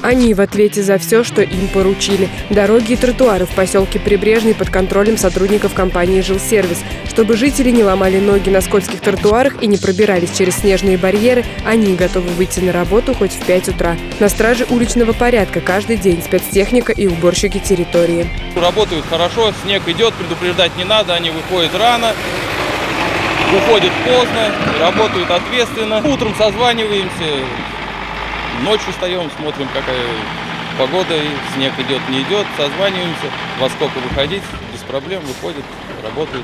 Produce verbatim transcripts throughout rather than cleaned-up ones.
Они в ответе за все, что им поручили. Дороги и тротуары в поселке Прибрежный под контролем сотрудников компании «Жилсервис». Чтобы жители не ломали ноги на скользких тротуарах и не пробирались через снежные барьеры, они готовы выйти на работу хоть в пять утра. На страже уличного порядка каждый день спецтехника и уборщики территории. Работают хорошо, снег идет, предупреждать не надо, они выходят рано, уходят поздно, работают ответственно. Утром созваниваемся, ночью встаем, смотрим, какая погода, снег идет, не идет, созваниваемся, во сколько выходить, без проблем выходят, работают.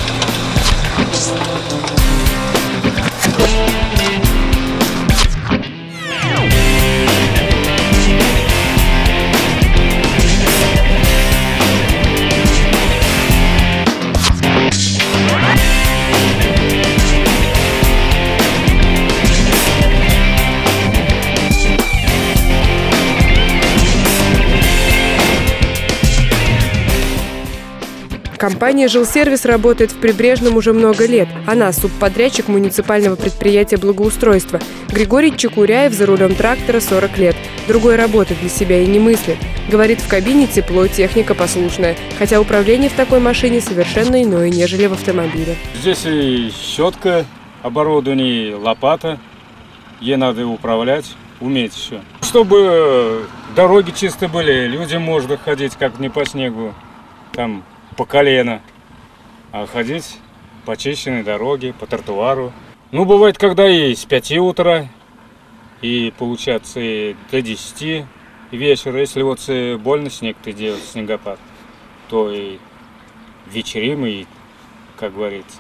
Компания «Жилсервис» работает в Прибрежном уже много лет. Она субподрядчик муниципального предприятия благоустройства. Григорий Чекуряев за рулем трактора сорок лет. Другой работы для себя и не мыслит. Говорит, в кабине тепло, техника послушная. Хотя управление в такой машине совершенно иное, нежели в автомобиле. Здесь и щетка, оборудование, лопата. Ей надо управлять, уметь еще. Чтобы дороги чисто были, людям можно ходить как не по снегу, там по колено, а ходить по чищенной дороге, по тротуару. Ну, бывает, когда и с пяти утра, и получается и до десяти вечера. Если вот больно снег-то делать, снегопад, то и вечерим, и, как говорится,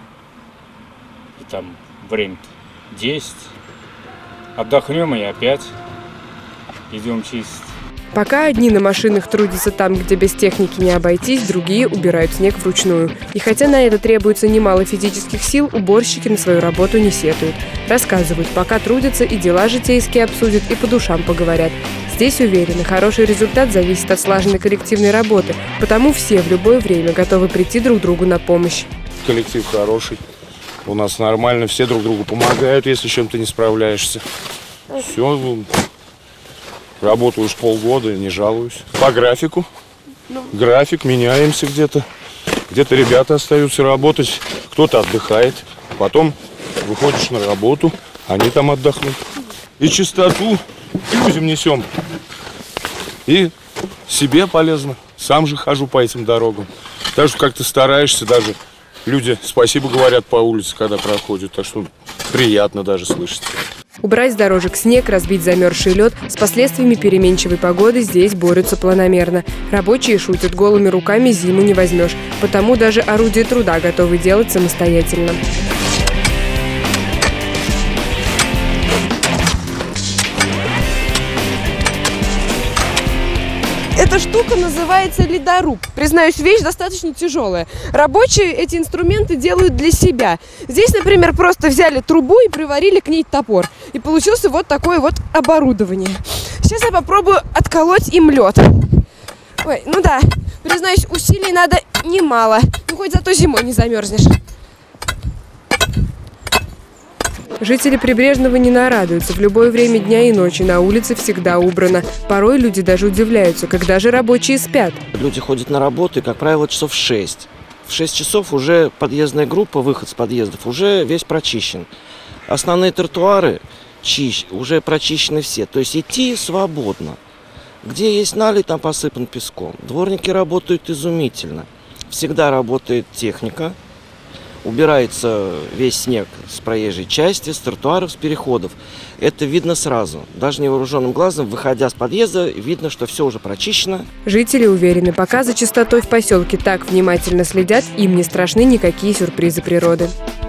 и там время-то десять. Отдохнем и опять идем чистить. Пока одни на машинах трудятся там, где без техники не обойтись, другие убирают снег вручную. И хотя на это требуется немало физических сил, уборщики на свою работу не сетуют. Рассказывают, пока трудятся, и дела житейские обсудят, и по душам поговорят. Здесь уверены, хороший результат зависит от слаженной коллективной работы, потому все в любое время готовы прийти друг другу на помощь. Коллектив хороший, у нас нормально, все друг другу помогают, если с чем-то не справляешься. Все. Работаю уж полгода, не жалуюсь. По графику. График, меняемся где-то. Где-то ребята остаются работать, кто-то отдыхает. Потом выходишь на работу, они там отдохнут. И чистоту людям несем. И себе полезно. Сам же хожу по этим дорогам. Так что как-то стараешься, даже люди спасибо говорят по улице, когда проходят. Так что приятно даже слышать. Убрать с дорожек снег, разбить замерзший лед. С последствиями переменчивой погоды здесь борются планомерно. Рабочие шутят, голыми руками зиму не возьмешь. Потому даже орудие труда готовы делать самостоятельно. Эта штука называется ледоруб. Признаюсь, вещь достаточно тяжелая. Рабочие эти инструменты делают для себя. Здесь, например, просто взяли трубу и приварили к ней топор. И получился вот такое вот оборудование. Сейчас я попробую отколоть им лед. Ой, ну да, признаюсь, усилий надо немало. Ну хоть зато зимой не замерзнешь. Жители Прибрежного не нарадуются. В любое время дня и ночи на улице всегда убрано. Порой люди даже удивляются, когда же рабочие спят. Люди ходят на работу, и, как правило, часов в шесть. В шесть часов уже подъездная группа, выход с подъездов, уже весь прочищен. Основные тротуары чищ, уже прочищены все. То есть идти свободно. Где есть наледь, там посыпан песком. Дворники работают изумительно. Всегда работает техника. Убирается весь снег с проезжей части, с тротуаров, с переходов. Это видно сразу. Даже невооруженным глазом, выходя с подъезда, видно, что все уже прочищено. Жители уверены, пока за чистотой в поселке так внимательно следят, им не страшны никакие сюрпризы природы.